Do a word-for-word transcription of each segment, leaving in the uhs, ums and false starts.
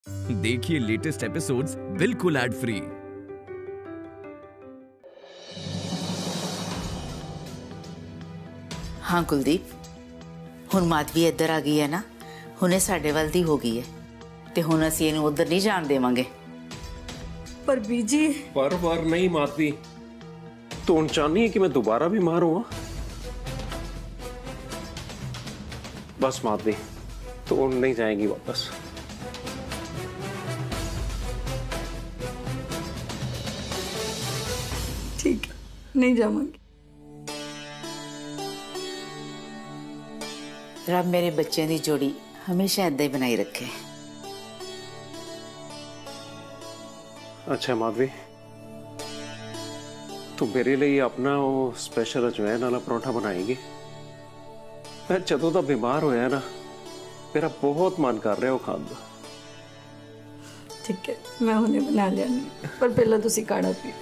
देखिए latest episodes बिल्कुल ad free. हाँ कुलदीप, हुण माधवी इधर आ गई है ना, हुणे साडे वल दी हो गई है ते हुण असीं इहनूं उधर नहीं जाण देवांगे। पर बीजी पर पर नहीं माधवी, तो उन चाहनी है कि मैं दोबारा बीमार हुआ? बस माधवी, तो उन नहीं जाएगी वापस। ठीक है, नहीं जाऊंगी। रब मेरे बच्चों की जोड़ी हमेशा ऐदा ही बनाई रखे। अच्छा माधवी, तो मेरे लिए अपना वो स्पेशल अजवैन वाला परोठा बनाएगी? मैं जदों दा बीमार होया ना, मेरा बहुत मन कर रहा है वो खाने का। ठीक है, मैं उन्हें बना लिया नहीं, पर पहला तुसी काढ़ा पी।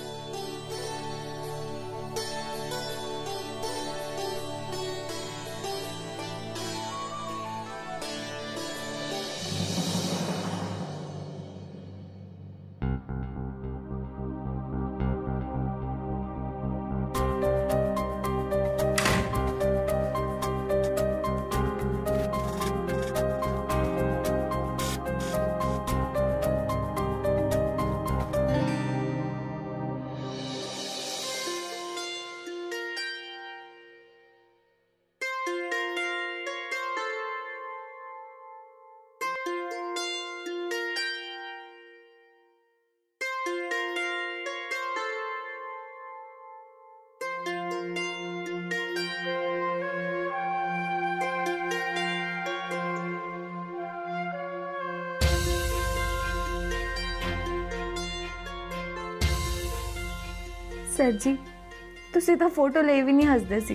सर जी, तुसी तो फोटो ले भी नहीं हसदे सी।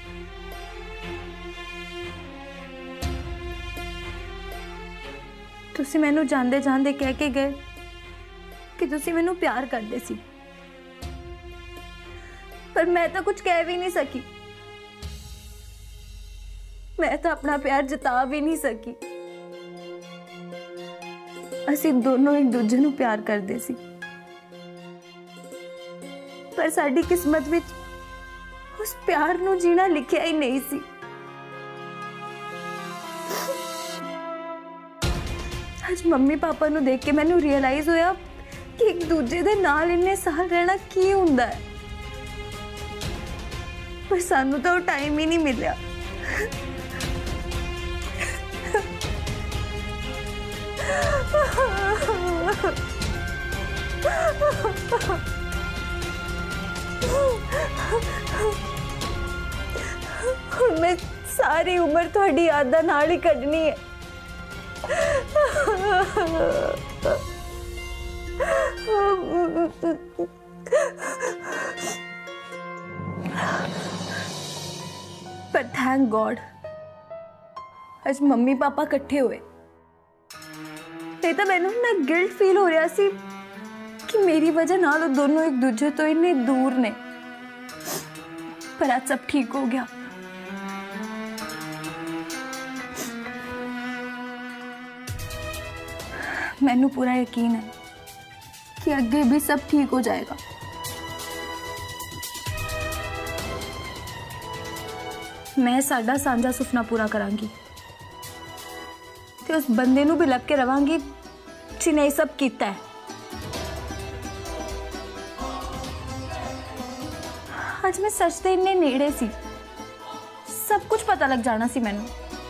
तुसी मैनू जांदे जांदे कह के गए कि तुसी मैनू प्यार करदे सी, पर मैं तो कुछ कह भी नहीं सकी। मैं तो अपना प्यार जता भी नहीं सकी। असी दोनों एक दूजे नू प्यार करदे सी, पर साडी किस्मत विच उस प्यार नू जीना लिखिया ही नहीं सी। आज मम्मी पापा नू देख के मैनू रियलाइज होया कि एक दूजे दे नाल इन्ने साल रहना की हुंदा है, पर सानू तो टाइम ही नहीं मिलिया। मैं सारी उम्र थोड़ी यादां नाल ही कढनी है। पर थैंक गॉड आज मम्मी पापा इकट्ठे हुए। नहीं तो मैनू ना गिल्ट फील हो रहा सी कि मेरी वजह नाल दोनों एक दूजे तो इन्ने दूर ने, पर आज सब ठीक हो गया। मैनू पूरा यकीन है कि आगे भी सब ठीक हो जाएगा। मैं साडा सांझा सुपना पूरा करांगी ते उस बंदे नू भी लग के रवांगी जिन्हें सब कीता है। आज मैं सच दे इन्ने नेड़े सी, सब कुछ पता लग जाना सी मैनू,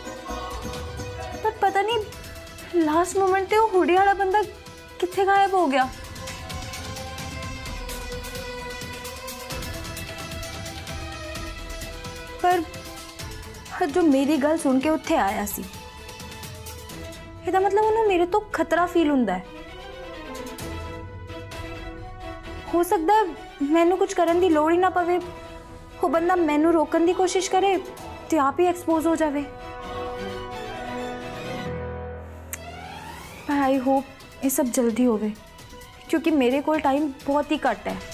पर पता नहीं लास्ट मोमेंट ते वो हुडी वाला बंदा किथे गायब हो गया। पर जो मेरी गल सुन के उत्थे आया सी, ਇਹਦਾ मतलब उन्हें मेरे तो खतरा फील हुंदा है। हो सकता है मैनू कुछ करन दी लोड़ ही ना पवे, वो बंदा मैनू रोकन दी कोशिश करे ते आप ही एक्सपोज हो जावे। पर आई होप ये सब जल्दी होवे, क्योंकि मेरे कोल टाइम बहुत ही घट है।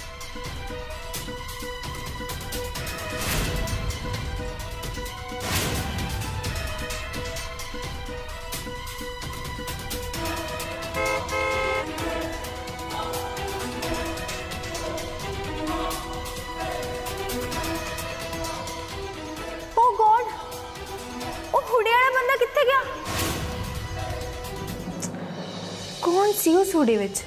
कौन सी उस सूडे विच?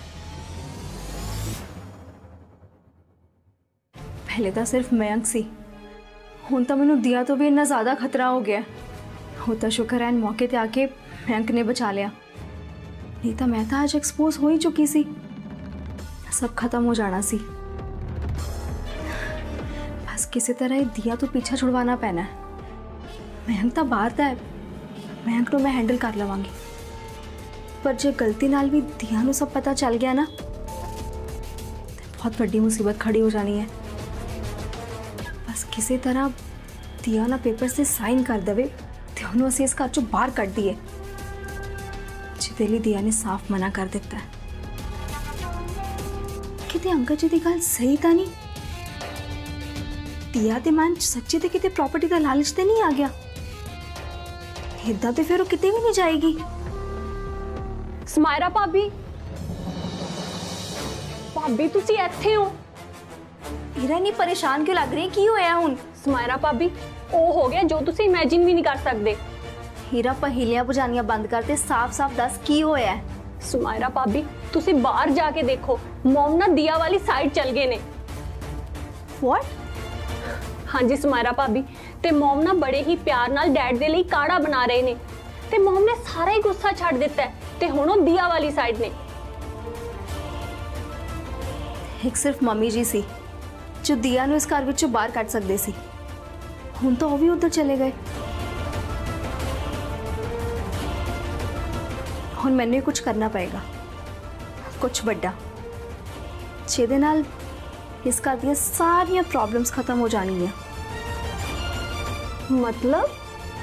पहले तो सिर्फ मयंक सी, हुण तो मैनू दिया तो भी इन्ना ज़्यादा खतरा हो गया। वो तो शुक्र है मौके ते आके मयंक ने बचा लिया, नहीं तो मैं तो आज एक्सपोज हो ही चुकी सी, सब खत्म हो जाना सी। बस किसी तरह ये दिया तो पीछा छुड़वाना पैना है। मयंक तो बाहर था, मयंक को मैं हैंडल कर लवांगी, पर जो गलती नाल भी दिया नू सब पता चल गया ना, तो बहुत बड़ी मुसीबत खड़ी हो जानी है। बस किसी तरह दिया ना पेपर से साइन कर दे तो उन्होंने असी इस घर चो बाहर कट दिए, जिदे लिए दिया ने साफ मना कर दिता है। किते अंकल जी की गल सही तो नहीं? दिया दे मन सच्ची ते किते प्रॉपर्टी का लालच ते नहीं आ गया? इदा तो फिर वो किते भी नहीं जाएगी। समायरा भाभी, भाभी तुसी इत्थे हो? हीरा नहीं परेशान क्यों लग रही, की होया हुण? समायरा भाभी ओ हो गया जो तुसी इमेजिन भी नहीं कर सकते। हीरा पहेलियां बुझानियां बंद करते साफ साफ दस की होया है। समायरा भाभी तुसी बाहर जाके देखो, मॉम ना दिया वाली साइड चल गए ने। व्हाट? हाँ जी समायरा भाभी, ते मॉम ना बड़े ही प्यार नाल डैड दे लिए काढ़ा बना रहे ने, ते मॉम ने सारा ही गुस्सा छੱਡ दिता है ते हुण ओ दिया वाली साइड ने। एक सिर्फ मम्मी जी सी जो दिया नु इस घर विचों बाहर कट सकदे सी, हुण तो वो भी उधर चले गए। हुण मैंने कुछ करना पड़ेगा, कुछ बड़ा, जिहदे नाल इस घर दी सारियां प्रॉब्लम्स खत्म हो जानी है। मतलब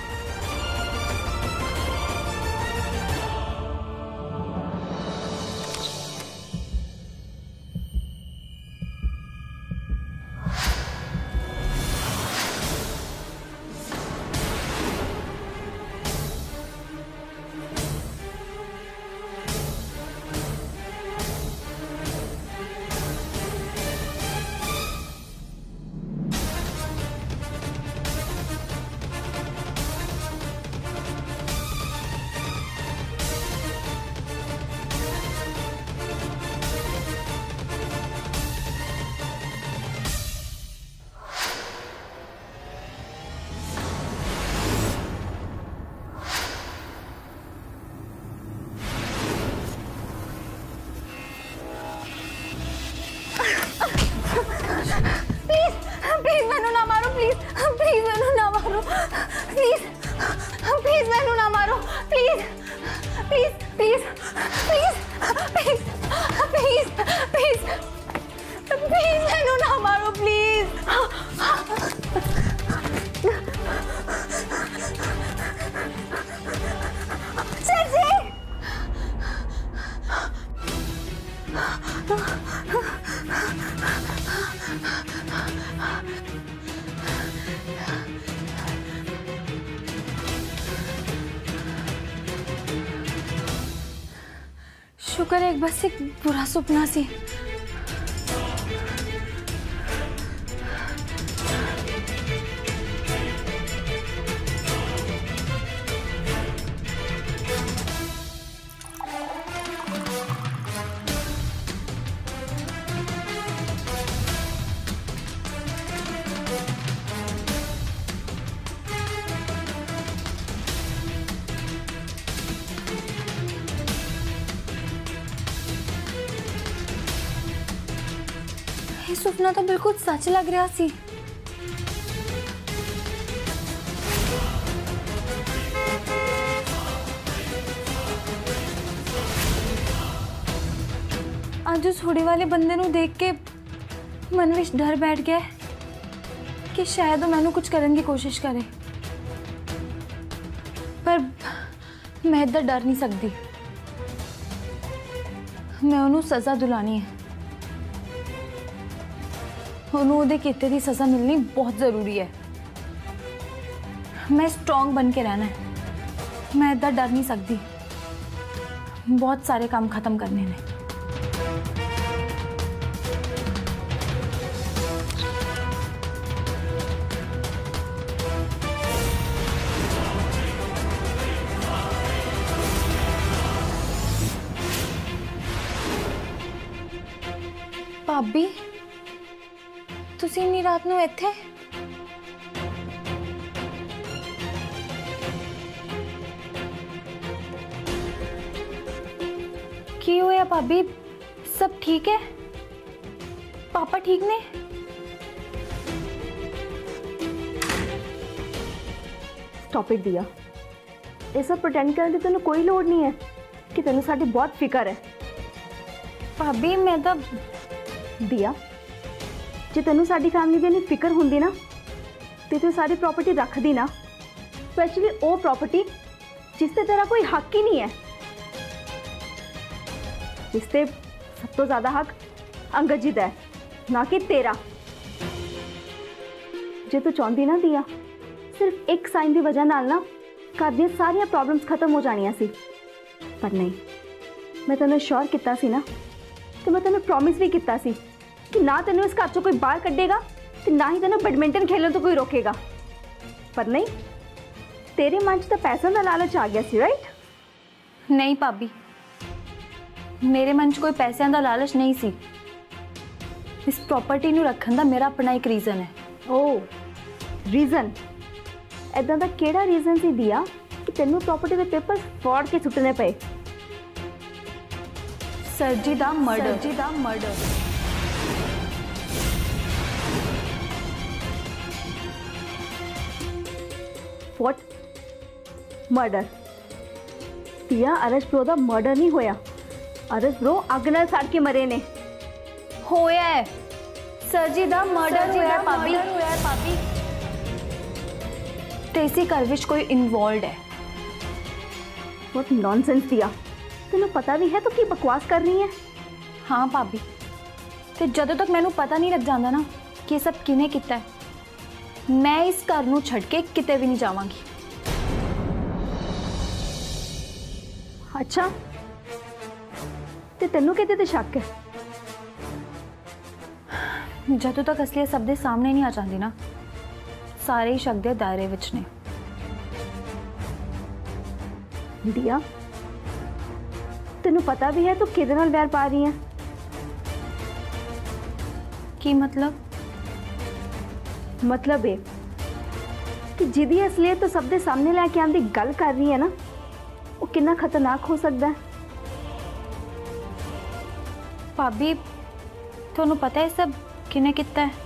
प्लीज मैनू ना मारो, प्लीज प्लीज मैनू ना मारो, प्लीज प्लीज मैनू ना मारो, please please please please please please please please मैनू ना मारो, प्लीज। सर जी शुक्र है एक बस एक बुरा सपना सी। ये सुपना तो बिल्कुल सच लग रहा सी। आज उस हुडी वाले बंदे नू देख के मन विच डर बैठ गया कि शायद वो मैनू कुछ करने की कोशिश करे, पर मैं इधर डर नहीं सकती। मैं उन्होंने सज़ा दिलानी है, उन्होंने किते दी सज़ा मिलनी बहुत ज़रूरी है। मैं स्ट्रॉन्ग बन के रहना है, मैं इधर डर नहीं सकती। बहुत सारे काम खत्म करने ने। ਭਾਬੀ ਤੁਸੀਂ ਇੰਨੀ ਰਾਤ ਨੂੰ ਇੱਥੇ? ਕੀ ਹੋਇਆ ਭਾਬੀ? सब ठीक है? पापा ठीक ने? स्टॉप इट दिया, ये सब प्रटेंड करने की तेन कोई लोड़ नहीं है कि तेन साडी बहुत फिक्र है। भाभी मैं तो दिया, जे तेन साडी फैमिली की फिक्र होंदी ना तो तू सारी प्रॉपर्टी रख दी ना, स्पैशली वो प्रॉपर्टी जिससे तेरा कोई हक ही नहीं है, जिससे सब तो ज्यादा हक अंगद जी दा है, ना कि तेरा। जे तू चाहती ना दिया, सिर्फ एक साइन की वजह नाल ना घर दी सारिया प्रॉब्लम्स खत्म हो जानिया सी, पर नहीं, मैं तेन श्योर किया सी ना, तो मैं तेन प्रॉमिस भी किया सी कि ना तेन इस घर चो कोई बाहर कढ़ेगा तो ना ही तेन बैडमिंटन खेलने तो कोई रोकेगा, पर नहीं, तेरे मन च तो पैसों का लालच आ गया सी, राइट? नहीं भाभी, मेरे मन च कोई पैसों का लालच नहीं सी। इस प्रॉपर्टी नूं रखण दा मेरा अपना एक रीजन है। ओ रीजन? इदां दा केड़ा रीजन सी दिया कि तेनू प्रॉपर्टी के पेपर फाड़ के सुटने पे? सर जी दा मर्डर। सर जी दा मर्डर। व्हाट? मर्डर? दिया, अरश ब्रो दा मर्डर नहीं होया, अरश ब्रो अग नाल सड़ के मरे ने। होया है सर जी दा मर्डर होया है भाभी, होया है भाभी। ते इसी घर विच कोई इन्वॉल्वड है। व्हाट नॉनसेंस दिया, तेनू पता भी है तो की बकवास कर रही है? हाँ भाभी, ते जदों तक मैनू पता नहीं लग जाता ना कि सब किने किता है, मैं इस घर नूं छड्ड के किते भी नहीं जावांगी। अच्छा, ते तेनू किते ते शक है? जदों तक असलियत सब दे सामने नहीं आ जाती ना, सारे ही शक दे दायरे विच ने। दिया, तेनू पता भी है तो किदे नाल वैर पा रही है? की मतलब? मतलब ये कि जिदी असलियत तो सब दे सामने लैके आने दी गल कर रही है ना, वो कितना खतरनाक हो सकता है। भाभी तुहानू पता है सब किने किता है?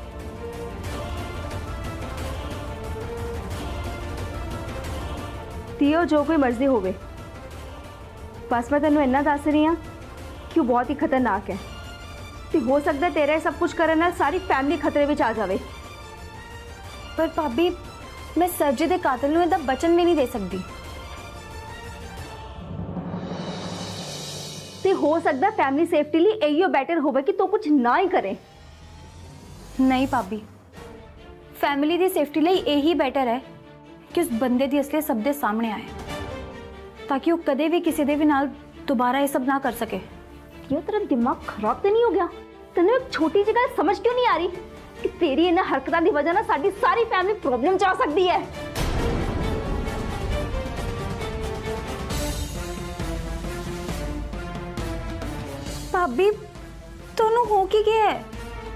दियो, जो कोई मर्जी होवे, बस मैं तेनू इन्ना दस रही हाँ कि वो बहुत ही खतरनाक है, तो हो सकता है तेरे सब कुछ करने नाल सारी फैमिली खतरे में आ जाए। पर भाभी मैं सर जी दे कातिल नूं इहदा वचन भी नहीं दे सकती। तो हो सकता है फैमिली सेफ्टी लिए यही बेटर होवे कि तो कुछ ना ही करे। नहीं भाभी, फैमिली दी सेफ्टी लिए यही बेटर है कि उस बंदे दी असलियत सब दे सामने आए, ताकि वो कदे भी किसी दे भी नाल दोबारा ये सब ना कर सके। ये तेरा दिमाग खराब तो नहीं हो गया? तेन एक छोटी सी गल समझ क्यों नहीं आ रही कि तेरी इन हरकतों की वजह ना साडी सारी फैमिली प्रॉब्लम च आ सकती है? भाभी तुहानू हो की गया है?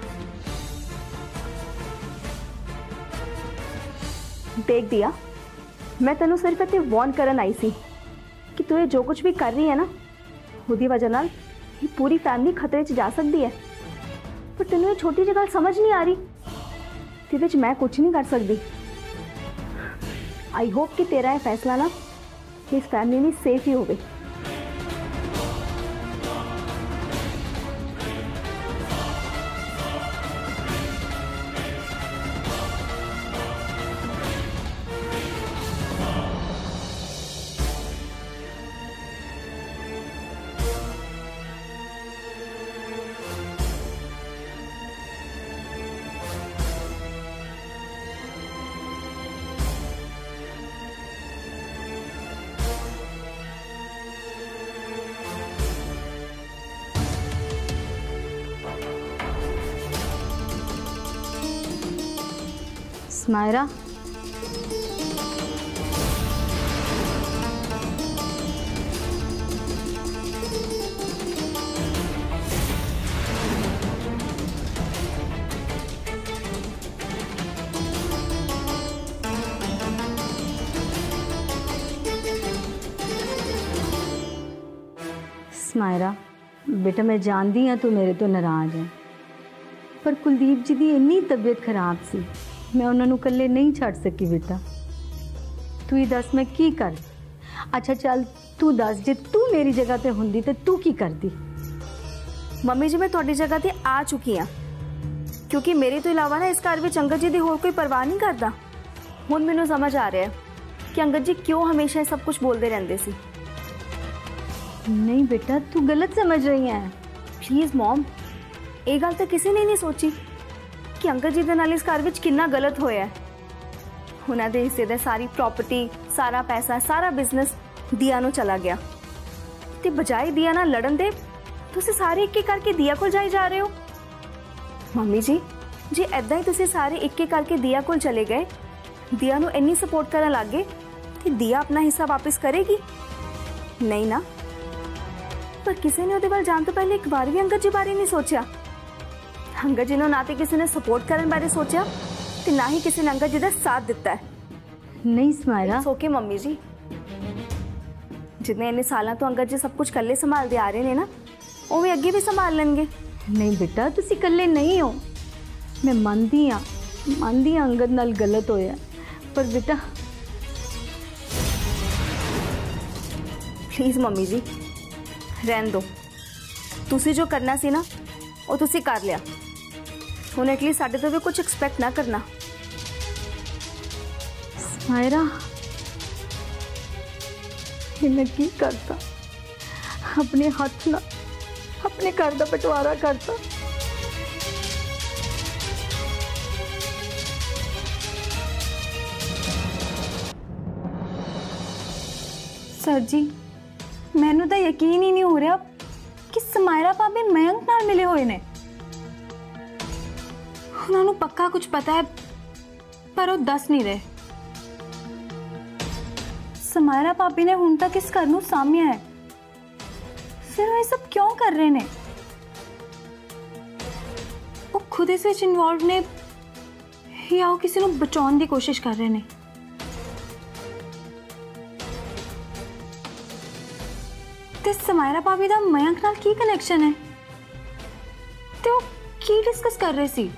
देख दिया, मैं तेनू सिर्फ इतने वार्न करन आई सी कि तू ये जो कुछ भी कर रही है ना, उसकी वजह नाल ये पूरी फैमिली खतरे च जा सकती है। पर तेनू ये छोटी जी गल समझ नहीं आ रही, जिहदे च मैं कुछ नहीं कर सकती। आई होप कि तेरा ये फैसला ना इस फैमिली में सेफ ही होवे। स्मायरा, समायरा बेटा मैं जानती हाँ तू मेरे तो नाराज है, पर कुलदीप जी की इन्नी तबीयत खराब सी, मैं उन्होंने कल्ले नहीं छड़ सकी बेटा। तू ही दस मैं की कर। अच्छा चल तू दस, जे तू मेरी जगह ते हुंदी ते तू की करदी? मम्मी जी मैं तुहाडी जगह ते आ चुकी हाँ, क्योंकि मेरे तो इलावा ना इस घर में अंगद जी दी होर कोई परवाह नहीं करता। हुण मैनूं समझ आ रहा है कि अंगद जी क्यों हमेशा सब कुछ बोलते रहंदे सी। नहीं बेटा तू गलत समझ रही है। प्लीज़ मॉम, ये गल तो किसी ने नहीं सोची कि अंकल जी दे नाल इस घर विच कितना गलत होया है। उन्हां दे हिस्से दा सारी प्रॉपर्टी, सारा पैसा, सारा बिजनेस दिया नूं चला गया, ते बजाय दिया ना लड़न दे तुसीं सारे एक एक करके दिया कोल जाई जा रहे हो। मम्मी जी जे ऐदां ही तुसीं सारे एक एक करके दिया कोल चले गए, दिया नूं इन्नी सपोर्ट करन लग गए, ते दिया अपना हिस्सा वापस करेगी? नहीं ना। पर किसी ने उहदे वल जाण तो पहले एक बार भी अंगद जी बारे नहीं सोचा। अंगद जी ना तो किसी ने सपोर्ट करने बारे सोचा ते ना ही किसी ने अंगद जी का साथ दिता है। नहीं समायरा ओके मम्मी जी, जितने इन्ने सालों तो अंगद जी सब कुछ कल्ले संभालते आ रहे हैं ना, वो भी अगे भी संभाल लेंगे। नहीं बेटा तुसी कल्ले नहीं हो, मैं मानती हाँ मानती हाँ अंगद नाल गलत होया, पर बेटा प्लीज़ मम्मी जी रहन दो। तुसी जो करना सी ना वो तुसी कर लिया, हुण एटलीस्ट साडे तो भी कुछ एक्सपेक्ट ना करना। समायरा मैं की करता, अपने हाथ ना अपने घर का बंटवारा करता। सर जी मैनू तो यकीन ही नहीं हो रहा कि समायरा भाभी मयंक नाल मिले हुए ने। उन्होंने पक्का कुछ पता है पर वो दस नहीं रहे। समायरा भाभी ने हुण तक इस घर नूं साम्या है, फिर वो ये सब क्यों कर रहे ने? वो खुद इस विच इन्वॉल्व ने या वो किसी नूं बचाउण दी कोशिश कर रहे ने? ते समायरा भाभी दा मयंक नाल की कनेक्शन है? ते वो की डिस्कस कर रहे सी?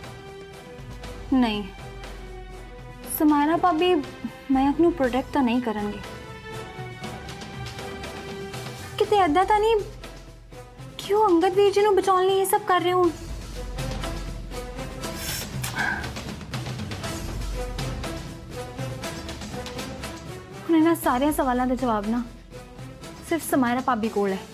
नहीं, समायरा भाभी मयंक नूं प्रोटेक्ट तो नहीं करनगे। किते ऐदा तो नहीं कि वो अंगद वीर जी नूं बचाउण लई ये सब कर रहे होण? हुण इन्हां सारे सवालों के जवाब ना सिर्फ समायरा भाभी कोल है।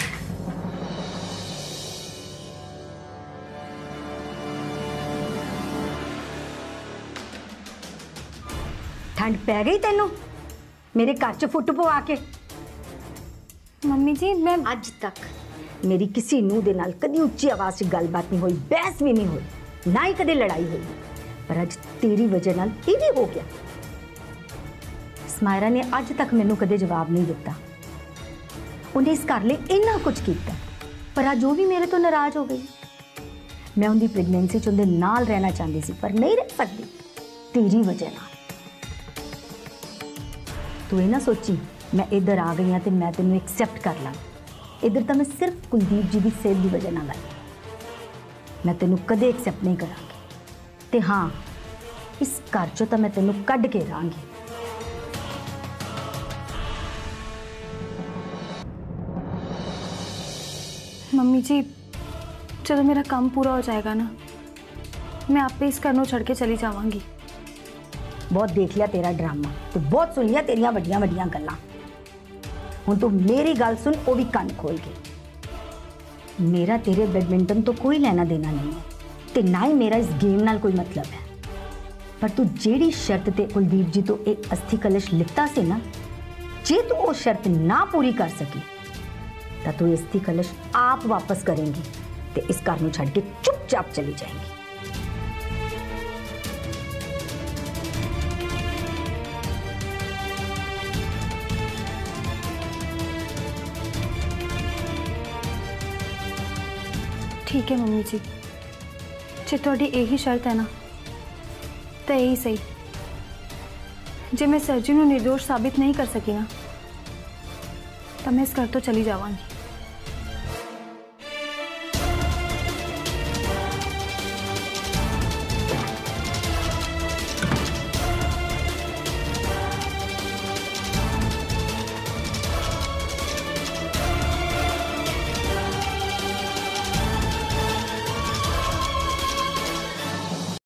ठंड पै गई तेनू मेरे घर च फुट पवा के? मम्मी जी मैं अज तक मेरी किसी नूह दे नाल कदी उच्ची आवाज च गलबात नहीं हुई, बहस भी नहीं हुई, ना ही कदे लड़ाई हुई, पर अज तेरी वजह नाल ये भी हो गया। समायरा ने अज तक मैनू कदे जवाब नहीं दिता। उन्हें इस घर लिए इन्ना कुछ किया, पर अज वो भी मेरे तो नाराज हो गई। मैं उनकी प्रेगनेंसी च उनके नाल रहना चाहती सी, पर नहीं रह सकती तेरी वजह नाल। तू ये ना सोची मैं इधर आ गई हाँ तो मैं तेन एक्सैप्ट कर ला। इधर तो मैं सिर्फ कुलदीप जी की सेहत की वजह नाल आई, मैं तेन कदे एक्सैप्ट नहीं करांगी। ते हाँ इस घर चो तो मैं तेन कढ़ के रहांगी। मम्मी जी जब मेरा काम पूरा हो जाएगा ना, मैं आप पे इस घर नूं छड़ के चली जावांगी। बहुत देख लिया तेरा ड्रामा, तो बहुत सुन लिया तेरिया वड्डियां वड्डियां गल्लां। हुण तू मेरी गल सुन, वो भी कान खोल के। मेरा तेरे बैडमिंटन तो कोई लेना देना नहीं है, ते ना ही मेरा इस गेम नाल कोई मतलब है। पर तू जेड़ी शर्त ते कुलदीप जी तो एक अस्थि कलश लिता से ना, जे तू वो शर्त ना पूरी कर सकी तो तू अस्थि कलश आप वापस करेंगी ते इस घर नूं छड़ के चुपचाप चली जाएंगी। ठीक है मम्मी जी, जे तुहाडी यही शर्त है ना तो यही सही। जे मैं सर जी नूं निर्दोष साबित नहीं कर सकी ना तो मैं इस घर तो चली जावांगी।